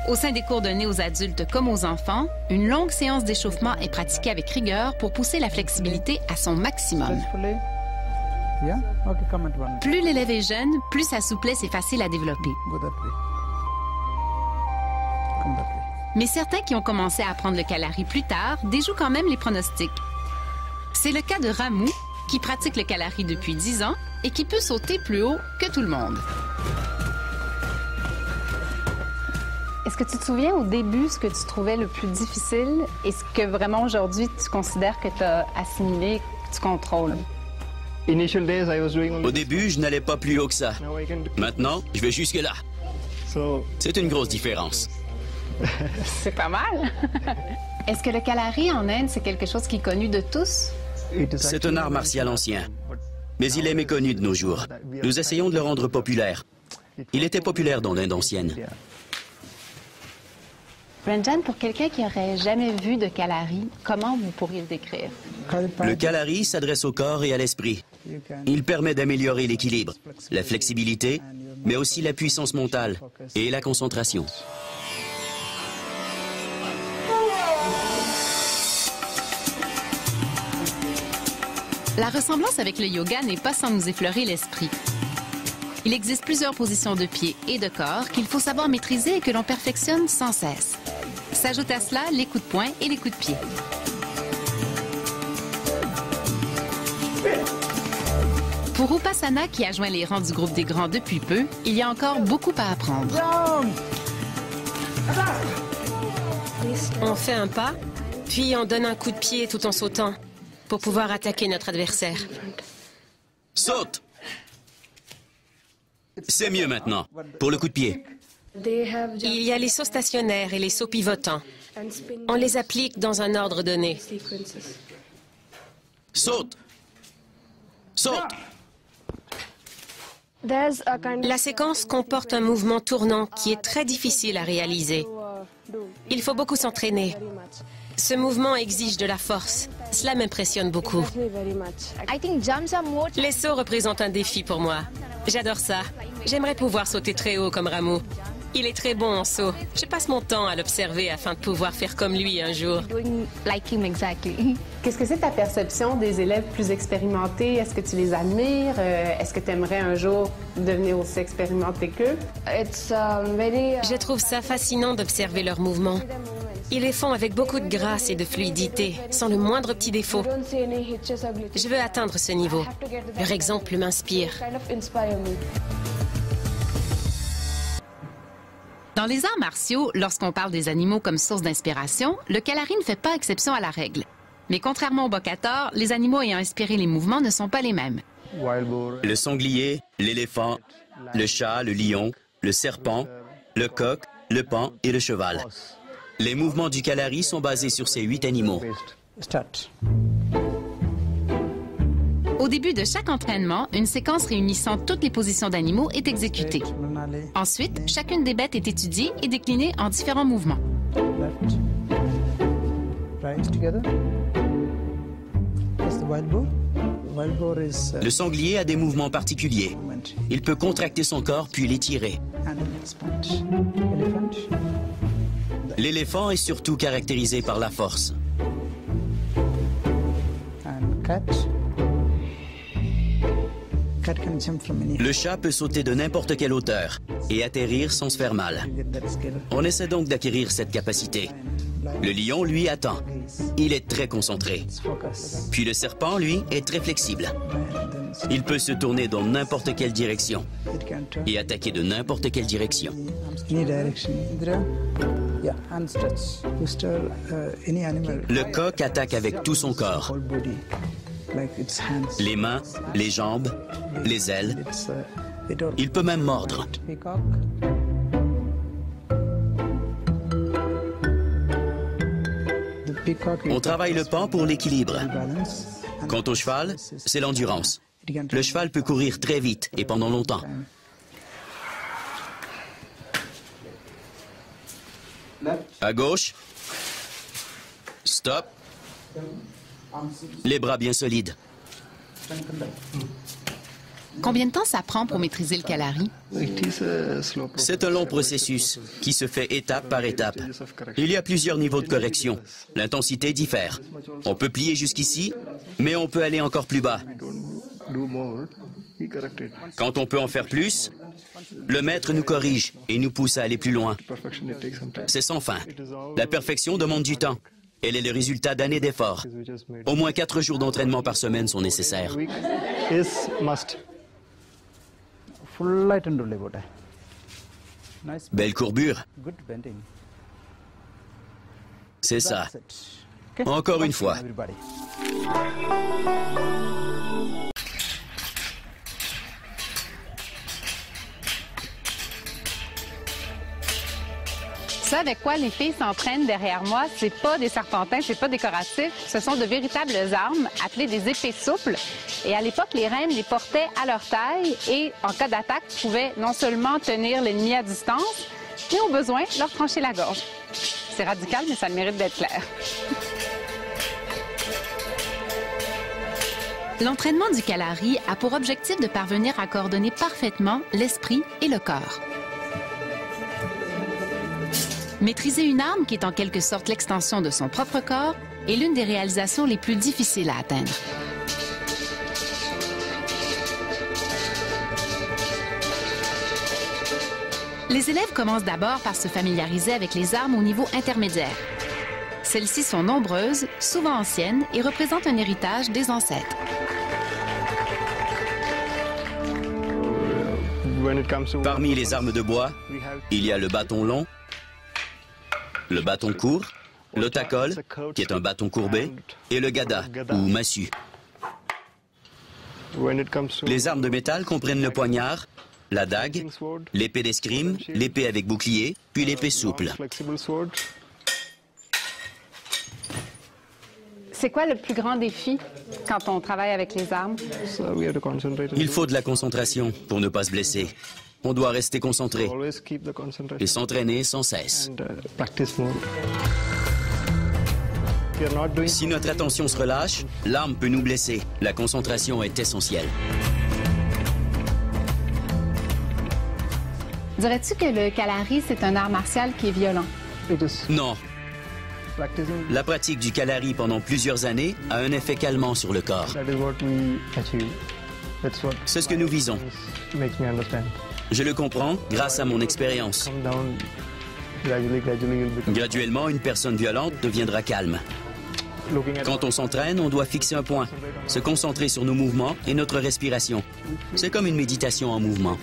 Au sein des cours donnés aux adultes comme aux enfants, une longue séance d'échauffement est pratiquée avec rigueur pour pousser la flexibilité à son maximum. Plus l'élève est jeune, plus sa souplesse est facile à développer. Mais certains qui ont commencé à apprendre le Kalari plus tard déjouent quand même les pronostics. C'est le cas de Ramu, qui pratique le Kalari depuis 10 ans et qui peut sauter plus haut que tout le monde. Est-ce que tu te souviens au début ce que tu trouvais le plus difficile et ce que vraiment aujourd'hui tu considères que tu as assimilé, que tu contrôles? Au début, je n'allais pas plus haut que ça. Maintenant, je vais jusque-là. C'est une grosse différence. C'est pas mal. Est-ce que le Kalari en Inde, c'est quelque chose qui est connu de tous? C'est un art martial ancien, mais il est méconnu de nos jours. Nous essayons de le rendre populaire. Il était populaire dans l'Inde ancienne. Ranjan, pour quelqu'un qui n'aurait jamais vu de Kalari, comment vous pourriez le décrire? Le Kalari s'adresse au corps et à l'esprit. Il permet d'améliorer l'équilibre, la flexibilité, mais aussi la puissance mentale et la concentration. La ressemblance avec le yoga n'est pas sans nous effleurer l'esprit. Il existe plusieurs positions de pied et de corps qu'il faut savoir maîtriser et que l'on perfectionne sans cesse. S'ajoutent à cela les coups de poing et les coups de pied. Pour Upasana, qui a joint les rangs du groupe des grands depuis peu, il y a encore beaucoup à apprendre. On fait un pas, puis on donne un coup de pied tout en sautant pour pouvoir attaquer notre adversaire. Saute! C'est mieux maintenant, pour le coup de pied. Il y a les sauts stationnaires et les sauts pivotants. On les applique dans un ordre donné. Saute! Saute! La séquence comporte un mouvement tournant qui est très difficile à réaliser. Il faut beaucoup s'entraîner. Ce mouvement exige de la force. Cela m'impressionne beaucoup. Les sauts représentent un défi pour moi. J'adore ça. J'aimerais pouvoir sauter très haut comme Ramu. Il est très bon en saut. Je passe mon temps à l'observer afin de pouvoir faire comme lui un jour. Qu'est-ce que c'est ta perception des élèves plus expérimentés? Est-ce que tu les admires? Est-ce que tu aimerais un jour devenir aussi expérimenté qu'eux? Je trouve ça fascinant d'observer leurs mouvements. Ils les font avec beaucoup de grâce et de fluidité, sans le moindre petit défaut. Je veux atteindre ce niveau. Leur exemple m'inspire. Dans les arts martiaux, lorsqu'on parle des animaux comme source d'inspiration, le Kalari ne fait pas exception à la règle. Mais contrairement au Bokator, les animaux ayant inspiré les mouvements ne sont pas les mêmes. Le sanglier, l'éléphant, le chat, le lion, le serpent, le coq, le paon et le cheval. Les mouvements du Kalari sont basés sur ces 8 animaux. Au début de chaque entraînement, une séquence réunissant toutes les positions d'animaux est exécutée. Ensuite, chacune des bêtes est étudiée et déclinée en différents mouvements. Le sanglier a des mouvements particuliers. Il peut contracter son corps puis l'étirer. L'éléphant est surtout caractérisé par la force. Le chat peut sauter de n'importe quelle hauteur et atterrir sans se faire mal. On essaie donc d'acquérir cette capacité. Le lion, lui, attend. Il est très concentré. Puis le serpent, lui, est très flexible. Il peut se tourner dans n'importe quelle direction et attaquer de n'importe quelle direction. Le coq attaque avec tout son corps. Les mains, les jambes, les ailes. Il peut même mordre. On travaille le paon pour l'équilibre. Quant au cheval, c'est l'endurance. Le cheval peut courir très vite et pendant longtemps. À gauche. Stop. Les bras bien solides. Combien de temps ça prend pour maîtriser le kalari? C'est un long processus qui se fait étape par étape. Il y a plusieurs niveaux de correction. L'intensité diffère. On peut plier jusqu'ici, mais on peut aller encore plus bas. Quand on peut en faire plus, le maître nous corrige et nous pousse à aller plus loin. C'est sans fin. La perfection demande du temps. Elle est le résultat d'années d'efforts. Au moins 4 jours d'entraînement par semaine sont nécessaires. Belle courbure. C'est ça. Encore une fois. Ça avec quoi les filles s'entraînent derrière moi, c'est pas des serpentins, c'est pas décoratif. Ce sont de véritables armes appelées des épées souples. Et à l'époque, les reines les portaient à leur taille et, en cas d'attaque, pouvaient non seulement tenir l'ennemi à distance, mais au besoin, leur trancher la gorge. C'est radical, mais ça a le mérite d'être clair. L'entraînement du kalari a pour objectif de parvenir à coordonner parfaitement l'esprit et le corps. Maîtriser une arme qui est en quelque sorte l'extension de son propre corps est l'une des réalisations les plus difficiles à atteindre. Les élèves commencent d'abord par se familiariser avec les armes au niveau intermédiaire. Celles-ci sont nombreuses, souvent anciennes et représentent un héritage des ancêtres. Parmi les armes de bois, il y a le bâton long, le bâton court, le takol, qui est un bâton courbé, et le gada, ou massue. Les armes de métal comprennent le poignard, la dague, l'épée d'escrime, l'épée avec bouclier, puis l'épée souple. C'est quoi le plus grand défi quand on travaille avec les armes? Il faut de la concentration pour ne pas se blesser. On doit rester concentré et s'entraîner sans cesse. Si notre attention se relâche, l'arme peut nous blesser. La concentration est essentielle. Dirais-tu que le kalari, c'est un art martial qui est violent? Non. La pratique du kalari pendant plusieurs années a un effet calmant sur le corps. C'est ce que nous visons. Je le comprends grâce à mon expérience. Graduellement, une personne violente deviendra calme. Quand on s'entraîne, on doit fixer un point, se concentrer sur nos mouvements et notre respiration. C'est comme une méditation en mouvement.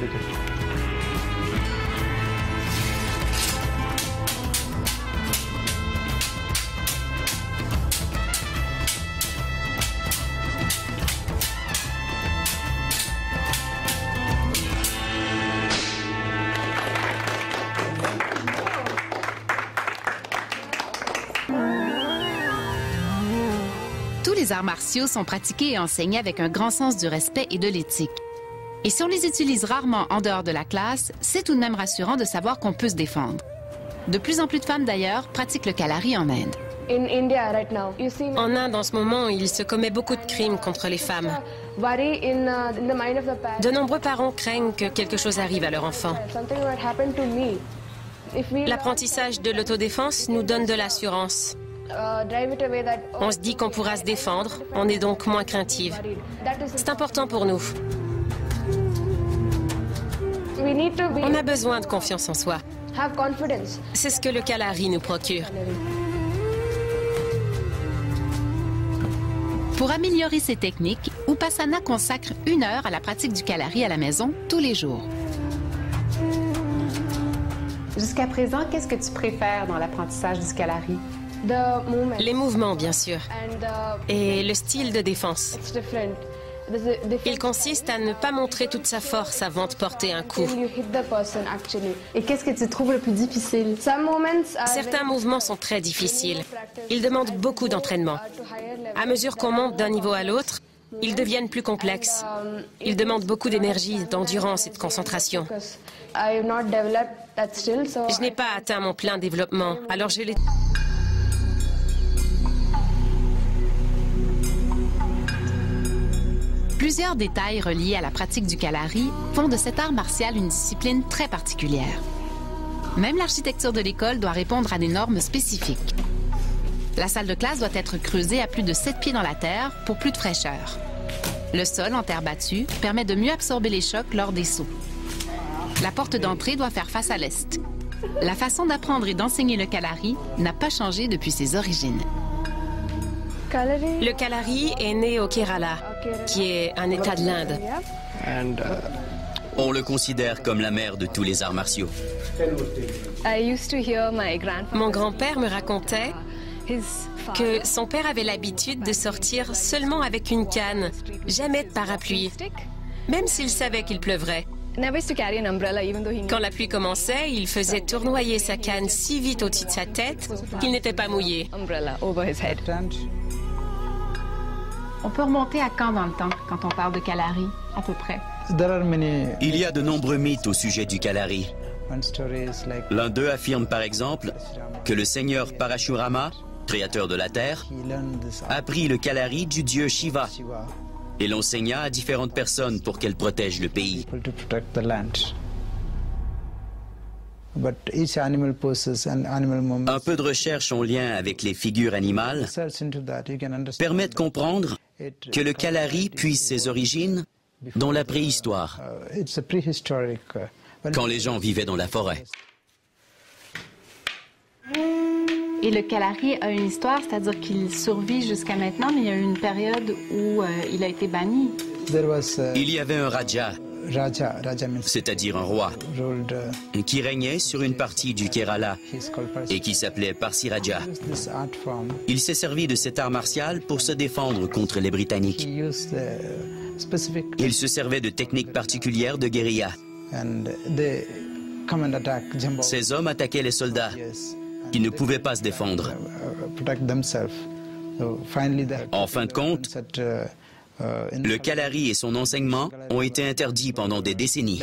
Tous les arts martiaux sont pratiqués et enseignés avec un grand sens du respect et de l'éthique. Et si on les utilise rarement en dehors de la classe, c'est tout de même rassurant de savoir qu'on peut se défendre. De plus en plus de femmes, d'ailleurs, pratiquent le kalari en Inde. En Inde, en ce moment, il se commet beaucoup de crimes contre les femmes. De nombreux parents craignent que quelque chose arrive à leur enfant. L'apprentissage de l'autodéfense nous donne de l'assurance. On se dit qu'on pourra se défendre, on est donc moins craintive. C'est important pour nous. On a besoin de confiance en soi. C'est ce que le kalari nous procure. Pour améliorer ses techniques, Upasana consacre 1 heure à la pratique du kalari à la maison tous les jours. Jusqu'à présent, qu'est-ce que tu préfères dans l'apprentissage du kalari? Les mouvements, bien sûr, et le style de défense. Il consiste à ne pas montrer toute sa force avant de porter un coup. Et qu'est-ce que tu trouves le plus difficile? Certains mouvements sont très difficiles. Ils demandent beaucoup d'entraînement. À mesure qu'on monte d'un niveau à l'autre, ils deviennent plus complexes. Ils demandent beaucoup d'énergie, d'endurance et de concentration. Je n'ai pas atteint mon plein développement, alors je l'ai... Plusieurs détails reliés à la pratique du kalari font de cet art martial une discipline très particulière. Même l'architecture de l'école doit répondre à des normes spécifiques. La salle de classe doit être creusée à plus de 7 pieds dans la terre pour plus de fraîcheur. Le sol en terre battue permet de mieux absorber les chocs lors des sauts. La porte d'entrée doit faire face à l'est. La façon d'apprendre et d'enseigner le kalari n'a pas changé depuis ses origines. Le kalari est né au Kerala, qui est un état de l'Inde. On le considère comme la mère de tous les arts martiaux. Mon grand-père me racontait que son père avait l'habitude de sortir seulement avec une canne, jamais de parapluie, même s'il savait qu'il pleuvrait. Quand la pluie commençait, il faisait tournoyer sa canne si vite au-dessus de sa tête qu'il n'était pas mouillé. On peut remonter à quand dans le temps, quand on parle de kalari, à peu près? Il y a de nombreux mythes au sujet du kalari. L'un d'eux affirme par exemple que le seigneur Parashurama, créateur de la Terre, apprit le kalari du dieu Shiva et l'enseigna à différentes personnes pour qu'elles protègent le pays. Un peu de recherche en lien avec les figures animales permet de comprendre que le kalari puise ses origines dans la préhistoire, quand les gens vivaient dans la forêt. Et le kalari a une histoire, c'est-à-dire qu'il survit jusqu'à maintenant, mais il y a eu une période où il a été banni. Il y avait un raja, c'est-à-dire un roi, qui régnait sur une partie du Kerala et qui s'appelait Parsi Raja. Il s'est servi de cet art martial pour se défendre contre les Britanniques. Il se servait de techniques particulières de guérilla. Ces hommes attaquaient les soldats qui ne pouvaient pas se défendre. En fin de compte, le kalari et son enseignement ont été interdits pendant des décennies.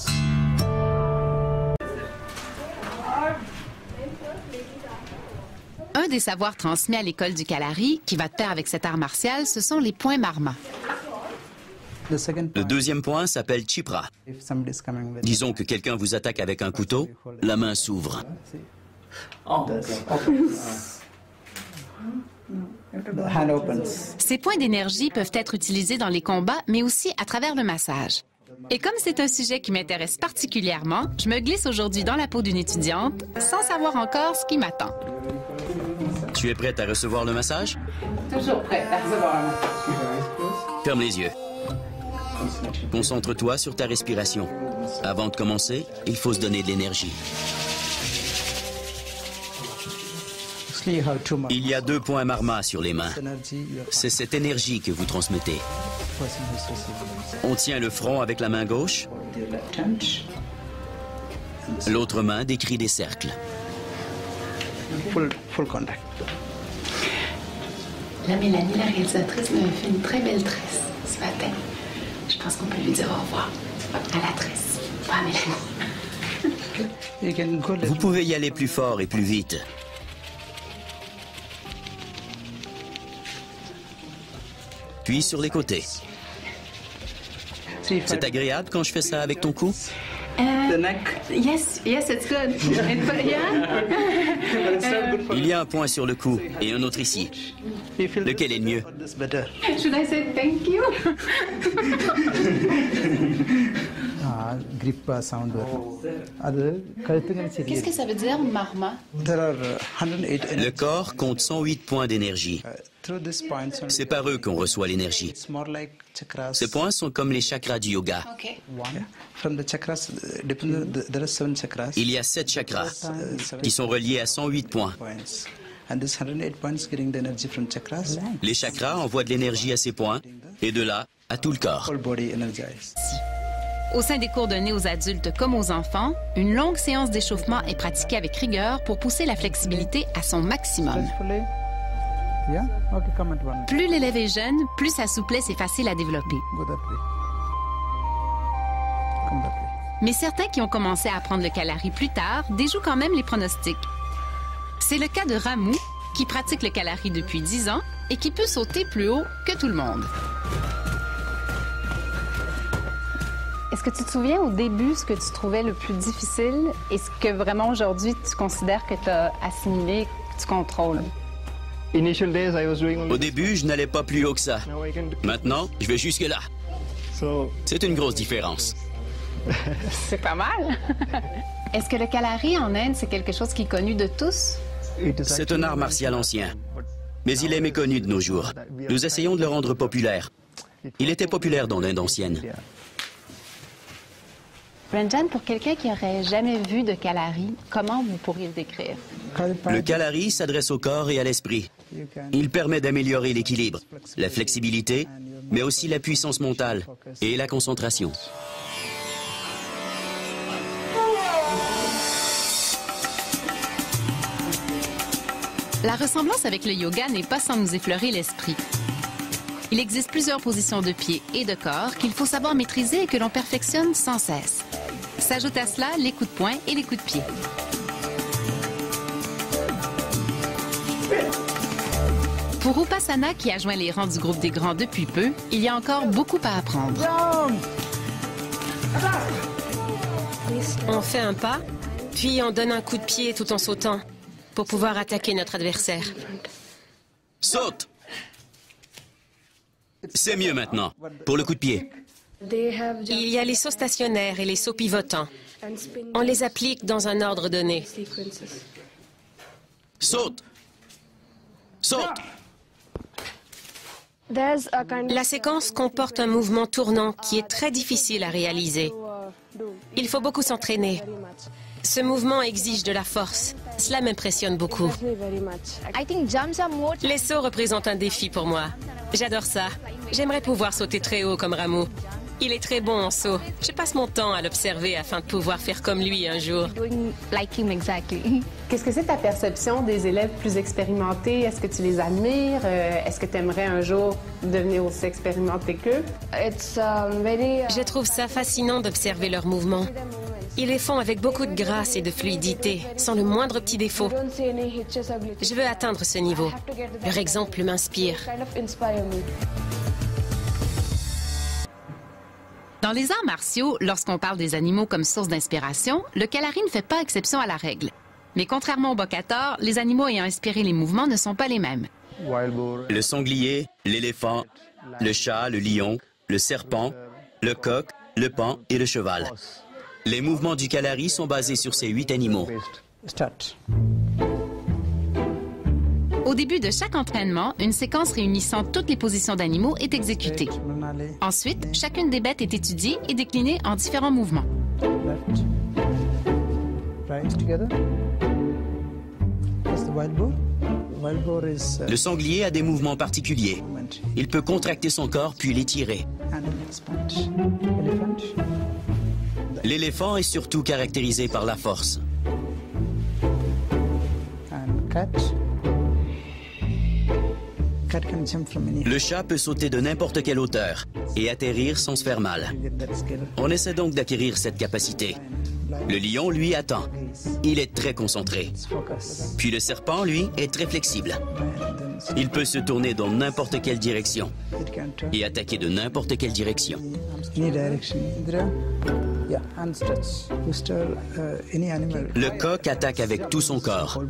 Un des savoirs transmis à l'école du kalari, qui va de pair avec cet art martial, ce sont les points marma. Le deuxième point s'appelle chipra. Disons que quelqu'un vous attaque avec un couteau, la main s'ouvre. Ces points d'énergie peuvent être utilisés dans les combats, mais aussi à travers le massage. Et comme c'est un sujet qui m'intéresse particulièrement, je me glisse aujourd'hui dans la peau d'une étudiante sans savoir encore ce qui m'attend. Tu es prête à recevoir le massage? Toujours prête à recevoir un massage. Ferme les yeux. Concentre-toi sur ta respiration. Avant de commencer, il faut se donner de l'énergie. Il y a 2 points marma sur les mains. C'est cette énergie que vous transmettez. On tient le front avec la main gauche. L'autre main décrit des cercles. La Mélanie, la réalisatrice, m'a fait une très belle tresse ce matin. Je pense qu'on peut lui dire au revoir à la tresse, pas à Mélanie. Vous pouvez y aller plus fort et plus vite. Puis sur les côtés. C'est agréable quand je fais ça avec ton cou? Yes, it's good. Il y a un point sur le cou et un autre ici. Lequel est le mieux? Should I say thank you? Qu'est-ce que ça veut dire, marma? Le corps compte 108 points d'énergie. C'est par eux qu'on reçoit l'énergie. Ces points sont comme les chakras du yoga. Il y a 7 chakras qui sont reliés à 108 points. Les chakras envoient de l'énergie à ces points et de là à tout le corps. Au sein des cours donnés aux adultes comme aux enfants, une longue séance d'échauffement est pratiquée avec rigueur pour pousser la flexibilité à son maximum. Plus l'élève est jeune, plus sa souplesse est facile à développer. Mais certains qui ont commencé à apprendre le kalari plus tard déjouent quand même les pronostics. C'est le cas de Ramu, qui pratique le kalari depuis 10 ans et qui peut sauter plus haut que tout le monde. Est-ce que tu te souviens au début ce que tu trouvais le plus difficile et ce que vraiment aujourd'hui tu considères que tu as assimilé, que tu contrôles? Au début, je n'allais pas plus haut que ça. Maintenant, je vais jusque-là. C'est une grosse différence. C'est pas mal. Est-ce que le Kalari en Inde, c'est quelque chose qui est connu de tous? C'est un art martial ancien, mais il est méconnu de nos jours. Nous essayons de le rendre populaire. Il était populaire dans l'Inde ancienne. Ranjan, pour quelqu'un qui n'aurait jamais vu de Kalari, comment vous pourriez le décrire? Le Kalari s'adresse au corps et à l'esprit. Il permet d'améliorer l'équilibre, la flexibilité, mais aussi la puissance mentale et la concentration. La ressemblance avec le yoga n'est pas sans nous effleurer l'esprit. Il existe plusieurs positions de pied et de corps qu'il faut savoir maîtriser et que l'on perfectionne sans cesse. S'ajoutent à cela les coups de poing et les coups de pied. Pour Upasana, qui a joint les rangs du groupe des grands depuis peu, il y a encore beaucoup à apprendre. On fait un pas, puis on donne un coup de pied tout en sautant pour pouvoir attaquer notre adversaire. Saute! C'est mieux maintenant. Pour le coup de pied. Il y a les sauts stationnaires et les sauts pivotants. On les applique dans un ordre donné. Saute! Saute! La séquence comporte un mouvement tournant qui est très difficile à réaliser. Il faut beaucoup s'entraîner. Ce mouvement exige de la force. Cela m'impressionne beaucoup. Les sauts représentent un défi pour moi. J'adore ça. J'aimerais pouvoir sauter très haut comme Ramu. Il est très bon en saut. Je passe mon temps à l'observer afin de pouvoir faire comme lui un jour. Qu'est-ce que c'est ta perception des élèves plus expérimentés? Est-ce que tu les admires? Est-ce que tu aimerais un jour devenir aussi expérimenté qu'eux? Je trouve ça fascinant d'observer leurs mouvements. Ils les font avec beaucoup de grâce et de fluidité, sans le moindre petit défaut. Je veux atteindre ce niveau. Leur exemple m'inspire. Dans les arts martiaux, lorsqu'on parle des animaux comme source d'inspiration, le Kalari ne fait pas exception à la règle. Mais contrairement au Bokator, les animaux ayant inspiré les mouvements ne sont pas les mêmes. Le sanglier, l'éléphant, le chat, le lion, le serpent, le coq, le paon et le cheval. Les mouvements du Kalari sont basés sur ces 8 animaux. Au début de chaque entraînement, une séquence réunissant toutes les positions d'animaux est exécutée. Ensuite, chacune des bêtes est étudiée et déclinée en différents mouvements. Le sanglier a des mouvements particuliers. Il peut contracter son corps puis l'étirer. L'éléphant est surtout caractérisé par la force. Le chat peut sauter de n'importe quelle hauteur et atterrir sans se faire mal. On essaie donc d'acquérir cette capacité. Le lion, lui, attend. Il est très concentré. Puis le serpent, lui, est très flexible. Il peut se tourner dans n'importe quelle direction et attaquer de n'importe quelle direction. Le coq attaque avec tout son corps.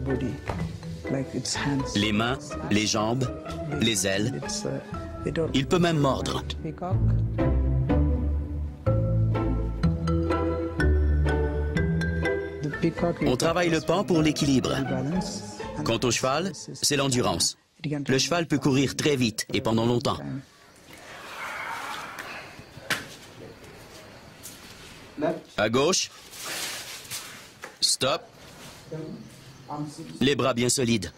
Les mains, les jambes, les ailes. Il peut même mordre. On travaille le paon pour l'équilibre. Quant au cheval, c'est l'endurance. Le cheval peut courir très vite et pendant longtemps. À gauche. Stop. Les bras bien solides.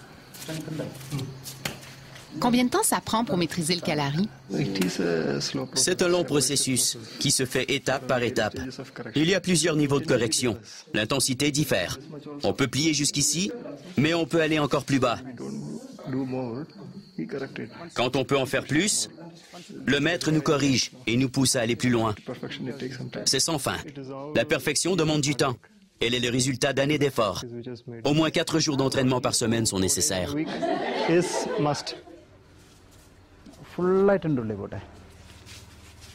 Combien de temps ça prend pour maîtriser le Kalari? C'est un long processus qui se fait étape par étape. Il y a plusieurs niveaux de correction. L'intensité diffère. On peut plier jusqu'ici, mais on peut aller encore plus bas. Quand on peut en faire plus, le maître nous corrige et nous pousse à aller plus loin. C'est sans fin. La perfection demande du temps. Elle est le résultat d'années d'efforts. Au moins 4 jours d'entraînement par semaine sont nécessaires.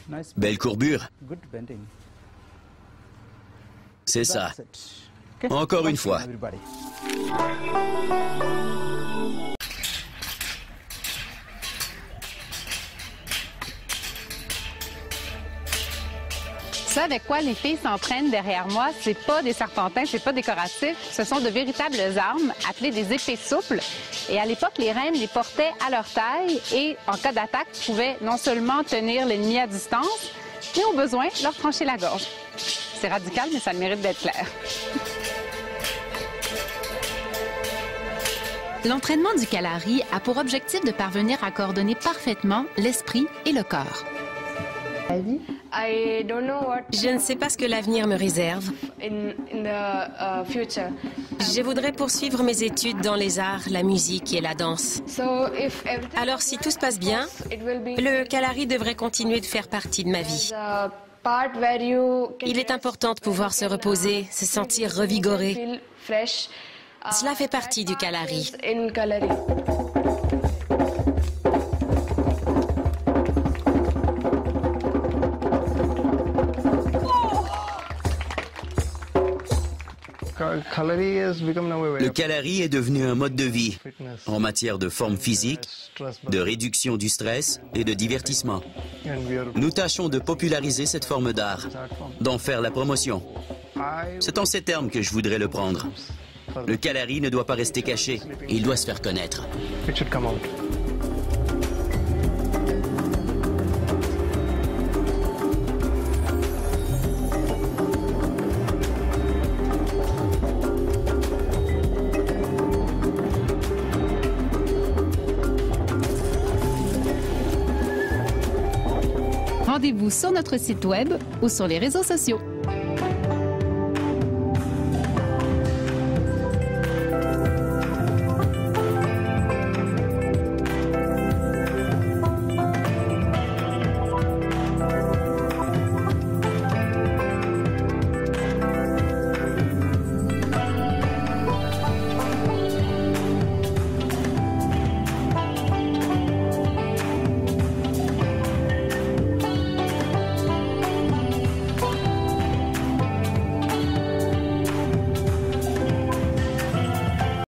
Belle courbure. C'est ça. Encore une fois. Ça avec quoi les filles s'entraînent derrière moi, c'est pas des serpentins, c'est pas décoratif. Ce sont de véritables armes appelées des épées souples. Et à l'époque, les reines les portaient à leur taille et, en cas d'attaque, pouvaient non seulement tenir l'ennemi à distance, mais au besoin, leur trancher la gorge. C'est radical, mais ça le mérite d'être clair. L'entraînement du Kalari a pour objectif de parvenir à coordonner parfaitement l'esprit et le corps. Je ne sais pas ce que l'avenir me réserve. Je voudrais poursuivre mes études dans les arts, la musique et la danse. Alors, si tout se passe bien, le Kalari devrait continuer de faire partie de ma vie. Il est important de pouvoir se reposer, se sentir revigoré. Cela fait partie du Kalari. Le Kalari est devenu un mode de vie en matière de forme physique, de réduction du stress et de divertissement. Nous tâchons de populariser cette forme d'art, d'en faire la promotion. C'est en ces termes que je voudrais le prendre. Le Kalari ne doit pas rester caché, il doit se faire connaître. Rendez-vous sur notre site web ou sur les réseaux sociaux.